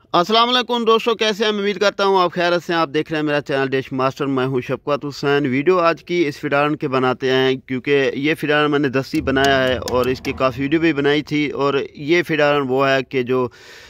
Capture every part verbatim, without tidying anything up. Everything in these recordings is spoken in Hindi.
अस्सलाम वालेकुम दोस्तों, कैसे हैं? मैं उम्मीद करता हूँ आप खैरियत से हैं। आप देख रहे हैं मेरा चैनल डिश मास्टर। मैं हूँ शफकत हुसैन। वीडियो आज की इस फिडारन के बनाते हैं क्योंकि ये फिडारन मैंने दस्ती बनाया है और इसकी काफ़ी वीडियो भी बनाई थी। और ये फिडारन वो है कि जो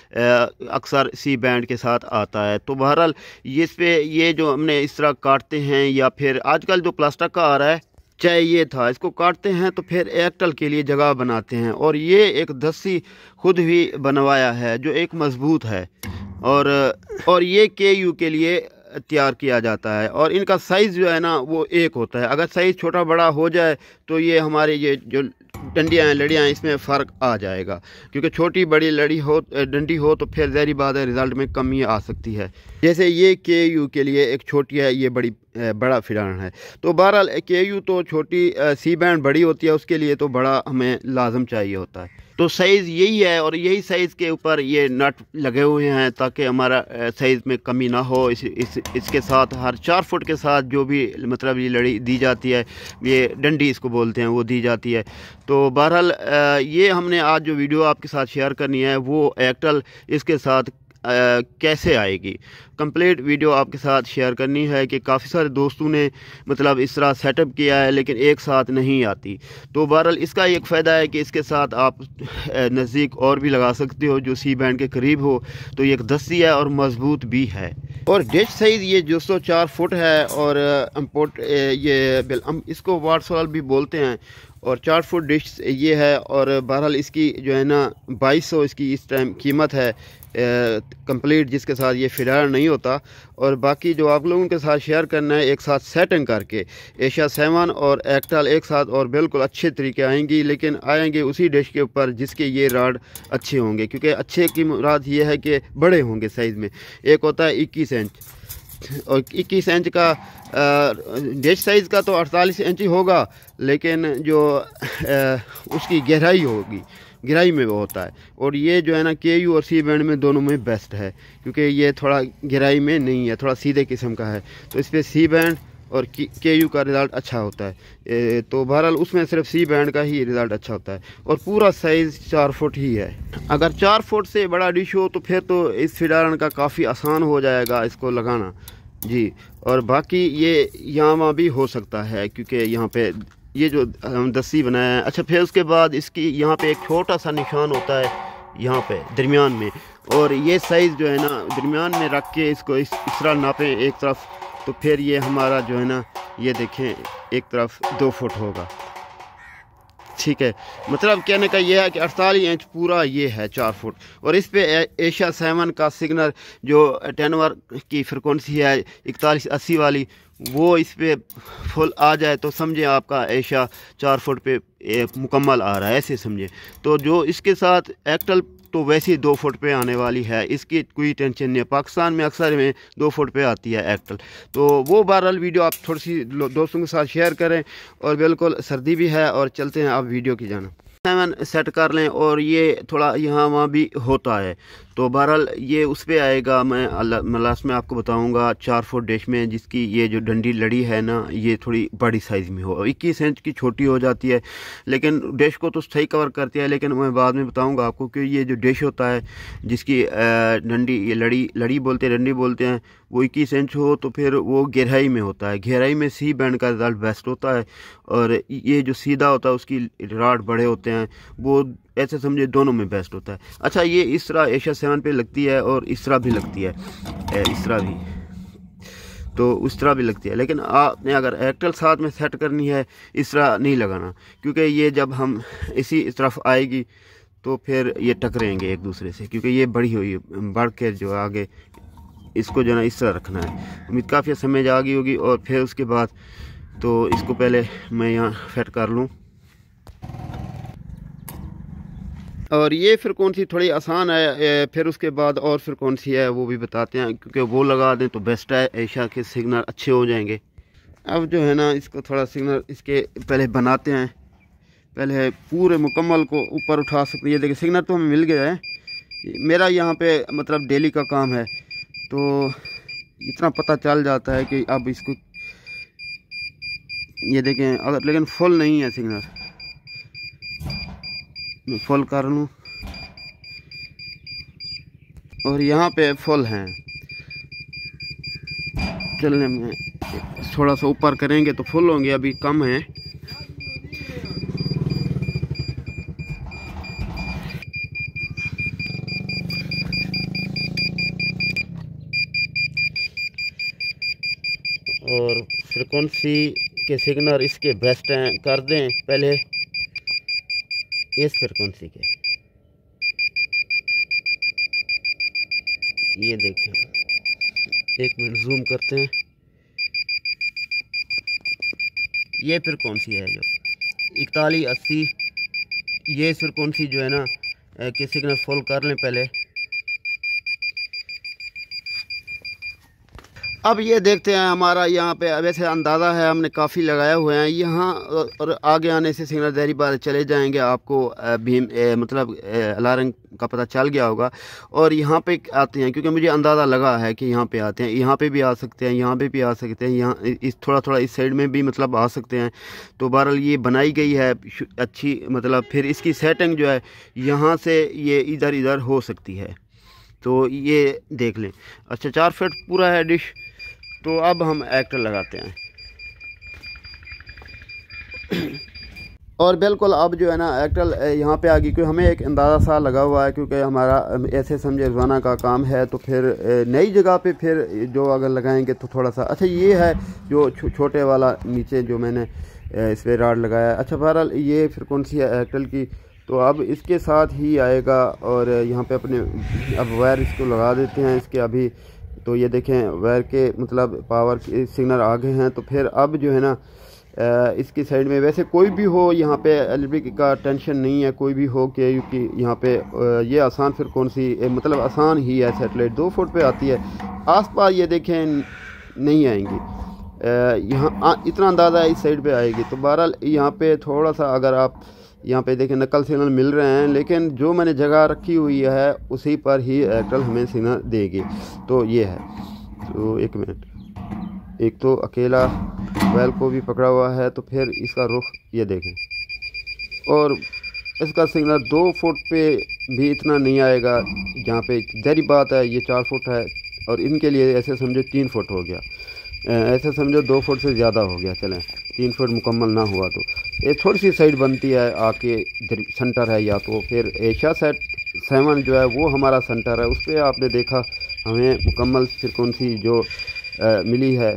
अक्सर सी बैंड के साथ आता है। तो बहरहाल ये इस पे ये जो हमने इस तरह काटते हैं या फिर आजकल जो प्लास्टिक का आ रहा है, चाहे ये था, इसको काटते हैं तो फिर एक्टल के लिए जगह बनाते हैं। और ये एक दस्ती खुद ही बनवाया है जो एक मजबूत है और और ये के यू के लिए तैयार किया जाता है। और इनका साइज़ जो है ना वो एक होता है। अगर साइज़ छोटा बड़ा हो जाए तो ये हमारे ये जो डंडियाँ हैं, लड़ियाँ हैं, इसमें फ़र्क आ जाएगा। क्योंकि छोटी बड़ी लड़ी हो, डंडी हो तो फिर ज़ाहिर बात है रिज़ल्ट में कमी आ सकती है। जैसे ये के यू के लिए एक छोटी है, ये बड़ी बड़ा फिडारन है। तो बहरहाल के यू तो छोटी, सी बैंड बड़ी होती है, उसके लिए तो बड़ा हमें लाजम चाहिए होता है। तो साइज़ यही है और यही साइज़ के ऊपर ये नट लगे हुए हैं ताकि हमारा साइज़ में कमी ना हो। इस, इस इसके साथ हर चार फुट के साथ जो भी मतलब ये लड़ी दी जाती है, ये डंडी इसको बोलते हैं, वो दी जाती है। तो बहरहाल ये हमने आज जो वीडियो आपके साथ शेयर करनी है वो एक्टल इसके साथ आ, कैसे आएगी, कंप्लीट वीडियो आपके साथ शेयर करनी है कि काफ़ी सारे दोस्तों ने मतलब इस तरह सेटअप किया है लेकिन एक साथ नहीं आती। तो बहरहाल इसका एक फ़ायदा है कि इसके साथ आप नज़दीक और भी लगा सकते हो जो सी बैंड के करीब हो। तो ये एक दस्ती है और मजबूत भी है। और डिश साइज़ ये जो सौ चार फुट है और इम्पोर्ट ये हम इसको वाटसॉल भी बोलते हैं और चार फुट डिश ये है। और बहरहाल इसकी जो है ना बाईस सौ इसकी इस टाइम कीमत है कंप्लीट, जिसके साथ ये फिडारन नहीं होता। और बाकी जो आप लोगों के साथ शेयर करना है एक साथ सेटिंग करके एशिया सेवन और एक्टल एक साथ और बिल्कुल अच्छे तरीके आएंगी, लेकिन आएंगे उसी डिश के ऊपर जिसके ये राड अच्छे होंगे। क्योंकि अच्छे की मुराद ये है कि बड़े होंगे साइज़ में। एक होता है इक्कीस इंच और इक्कीस इंच का डिश साइज़ का तो अड़तालीस इंच होगा, लेकिन जो आ, उसकी गहराई होगी, गहराई में वो होता है। और ये जो है ना के यू और सी बैंड में दोनों में बेस्ट है क्योंकि ये थोड़ा गहराई में नहीं है, थोड़ा सीधे किस्म का है। तो इस पर सी बैंड और के यू का रिज़ल्ट अच्छा होता है। ए, तो बहरहाल उसमें सिर्फ सी बैंड का ही रिज़ल्ट अच्छा होता है। और पूरा साइज़ चार फुट ही है। अगर चार फुट से बड़ा डिश हो तो फिर तो इस फिडारन का काफ़ी आसान हो जाएगा इसको लगाना जी। और बाकी ये यहाँ भी हो सकता है क्योंकि यहाँ पे ये जो हम दस्ती बनाया है। अच्छा, फिर उसके बाद इसकी यहाँ पे एक छोटा सा निशान होता है यहाँ पे दरमियान में। और ये साइज़ जो है ना दरमियान में रख के इसको इस, इस तरह नापें एक तरफ, तो फिर ये हमारा जो है ना ये देखें एक तरफ दो फुट होगा। ठीक है, मतलब कहने का ये है कि अड़तालीस इंच पूरा ये है चार फुट। और इस पे एशिया सेवन का सिग्नल जो टेनवर की फ्रिक्वेंसी है इकतालीस अस्सी वाली, वो इस पे फुल आ जाए तो समझे आपका एशिया चार फुट पे मुकम्मल आ रहा है, ऐसे समझे। तो जो इसके साथ एक्टल तो वैसे ही दो फुट पे आने वाली है, इसकी कोई टेंशन नहीं है। पाकिस्तान में अक्सर में दो फुट पे आती है एक्टल। तो वो बहरहाल वीडियो आप थोड़ी सी दोस्तों के साथ शेयर करें। और बिल्कुल सर्दी भी है और चलते हैं आप वीडियो की जाना सेवन सेट कर लें। और ये थोड़ा यहाँ वहाँ भी होता है तो बहरहाल ये उस पर आएगा। मैं लास्ट में आपको बताऊंगा चार फुट डिश में जिसकी ये जो डंडी लड़ी है ना ये थोड़ी बड़ी साइज़ में हो, इक्कीस इंच की छोटी हो जाती है लेकिन डिश को तो सही कवर करती है। लेकिन मैं बाद में बताऊंगा आपको कि ये जो डिश होता है जिसकी डंडी ये लड़ी लड़ी बोलते हैं, डंडी बोलते हैं, वो इक्कीस इंच हो तो फिर वो गहराई में होता है। गहराई में सी बैंड का रिजल्ट बेस्ट होता है। और ये जो सीधा होता है उसकी राड बड़े होते हैं, वो ऐसे समझे दोनों में बेस्ट होता है। अच्छा, ये इस तरह एशिया सेवन पे लगती है और इस तरह भी लगती है, इस तरह भी, तो उस तरह भी लगती है। लेकिन आपने अगर एक्टल साथ में सेट करनी है इस तरह नहीं लगाना, क्योंकि ये जब हम इसी तरफ आएगी तो फिर ये टकरेंगे एक दूसरे से, क्योंकि ये बड़ी हुई बढ़ के जो आगे इसको जो है ना इस तरह रखना है। उम्मीद काफ़ी समझ आ गई होगी। और फिर उसके बाद तो इसको पहले मैं यहाँ फिट कर लूँ। और ये फिर कौन सी थोड़ी आसान है, फिर उसके बाद और फिर कौन सी है वो भी बताते हैं, क्योंकि वो लगा दें तो बेस्ट है, एशिया के सिग्नल अच्छे हो जाएंगे। अब जो है ना इसको थोड़ा सिग्नल इसके पहले बनाते हैं, पहले पूरे मुकम्मल को ऊपर उठा सकते। ये देखिए सिग्नल तो हमें मिल गया है। मेरा यहाँ पे मतलब डेली का काम है तो इतना पता चल जाता है कि अब इसको ये देखें अगर, लेकिन फुल नहीं है सिग्नल, मैं फुल कर लूँ और यहाँ पे फुल हैं। चलने में थोड़ा सा ऊपर करेंगे तो फुल होंगे, अभी कम है। और फ्रिक्वेंसी के सिग्नल इसके बेस्ट हैं, कर दें पहले इस फ्रिक्वेंसी के। ये देखें, एक मिनट जूम करते हैं। ये फ्रिक्वेंसी है जो इकतालीस अस्सी, ये फ्रिक्वेंसी जो है ना कि सिग्नल फुल कर लें पहले। अब ये देखते हैं, हमारा यहाँ पे वैसे अंदाज़ा है, हमने काफ़ी लगाए हुए हैं यहाँ, और आगे आने से सिग्नल जहरी बात चले जाएंगे। आपको भीम ए, मतलब अलार्म का पता चल गया होगा। और यहाँ पे आते हैं, क्योंकि मुझे अंदाज़ा लगा है कि यहाँ पे आते हैं, यहाँ पे भी आ सकते हैं, यहाँ पे भी आ सकते हैं, यहाँ इस थोड़ा थोड़ा इस साइड में भी मतलब आ सकते हैं। तो बहरहाल ये बनाई गई है अच्छी, मतलब फिर इसकी सेटिंग जो है यहाँ से ये इधर इधर हो सकती है। तो ये देख लें। अच्छा, चार फीट पूरा है डिश। तो अब हम एक्टर लगाते हैं और बिल्कुल अब जो है ना एक्टर यहाँ पे आ गई, क्योंकि हमें एक अंदाज़ा सा लगा हुआ है, क्योंकि हमारा ऐसे समझे रोज़ाना का काम है। तो फिर नई जगह पे फिर जो अगर लगाएंगे तो थोड़ा सा अच्छा। ये है जो छो, छोटे वाला नीचे जो मैंने इस पर राड लगाया है। अच्छा, बहरहाल ये फ्रिक्वेंसी है एक्टर की। तो अब इसके साथ ही आएगा, और यहाँ पे अपने अब वायर इसको लगा देते हैं इसके अभी। तो ये देखें, वायर के मतलब पावर के सिग्नल आगे हैं। तो फिर अब जो है ना इसकी साइड में वैसे कोई भी हो, यहाँ पे एलईडी का टेंशन नहीं है, कोई भी हो के, क्योंकि यहाँ पे ये आसान फिर कौन सी मतलब आसान ही है। सेटेलाइट दो फुट पे आती है, आसपास ये देखें नहीं आएंगी। यहाँ इतना अंदाज़ा है इस साइड पे आएगी। तो बहरहाल यहाँ पे थोड़ा सा अगर आप यहाँ पे देखें नकल सिग्नल मिल रहे हैं, लेकिन जो मैंने जगह रखी हुई है उसी पर ही एयरटेल हमें सिग्नल देगी। तो ये है। तो एक मिनट, एक तो अकेला वेल को भी पकड़ा हुआ है, तो फिर इसका रुख ये देखें, और इसका सिग्नल दो फुट पे भी इतना नहीं आएगा। जहाँ पे जहरी बात है ये चार फुट है, और इनके लिए ऐसे समझो तीन फुट हो गया, ऐसे समझो दो फुट से ज़्यादा हो गया। चलें, तीन फुट मुकम्मल ना हुआ तो ये थोड़ी सी साइड बनती है आके सेंटर है। या तो फिर एशिया सेट सेवन जो है वो हमारा सेंटर है, उस पर आपने देखा हमें मुकम्मल फ्रिक्वेंसी जो आ, मिली है।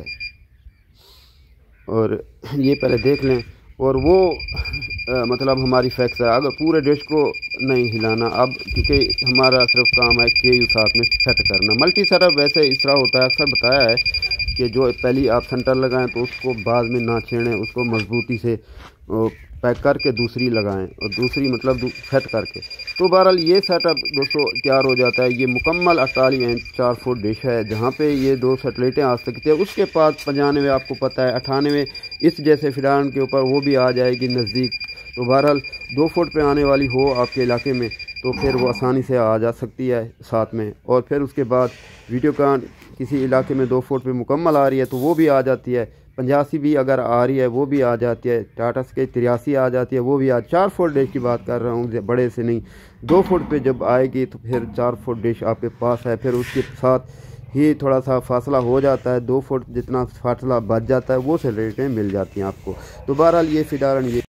और ये पहले देख लें, और वो आ, मतलब हमारी फैक्स है। अगर पूरे डिश को नहीं हिलाना अब, क्योंकि हमारा सिर्फ काम है के यू साथ में सेट करना। मल्टी सेटअप वैसे इस तरह होता है, अक्सर बताया है कि जो पहली आप सेंटर लगाएं तो उसको बाद में ना छेड़ें, उसको मजबूती से पैक करके दूसरी लगाएं, और दूसरी मतलब सेट करके। तो बहरहाल ये सेटअप दोस्तों तैयार हो जाता है। ये मुकम्मल अड़तालीस इंच चार फुट डिश है, जहाँ पे ये दो सेटेलाइटें आ सकती है। उसके पास पचानवे आपको पता है, अठानवे इस जैसे फिरान के ऊपर वो भी आ जाएगी नज़दीक। तो बहरहाल दो फुट पे आने वाली हो आपके इलाके में, तो फिर वो आसानी से आ जा सकती है साथ में। और फिर उसके बाद वीडियो का किसी इलाके में दो फुट पे मुकम्मल आ रही है तो वो भी आ जाती है। पंजासी भी अगर आ रही है वो भी आ जाती है। टाटा स्काई तिरासी आ जाती है, वो भी आ। चार फुट डिश की बात कर रहा हूँ, बड़े से नहीं। दो फुट पे जब आएगी तो फिर चार फुट डिश आपके पास है। फिर उसके साथ ही थोड़ा सा फासला हो जाता है, दो फुट जितना फासला बच जाता है वो सेटेलाइटें मिल जाती हैं आपको। तो बहरहाल ये फिडारन ये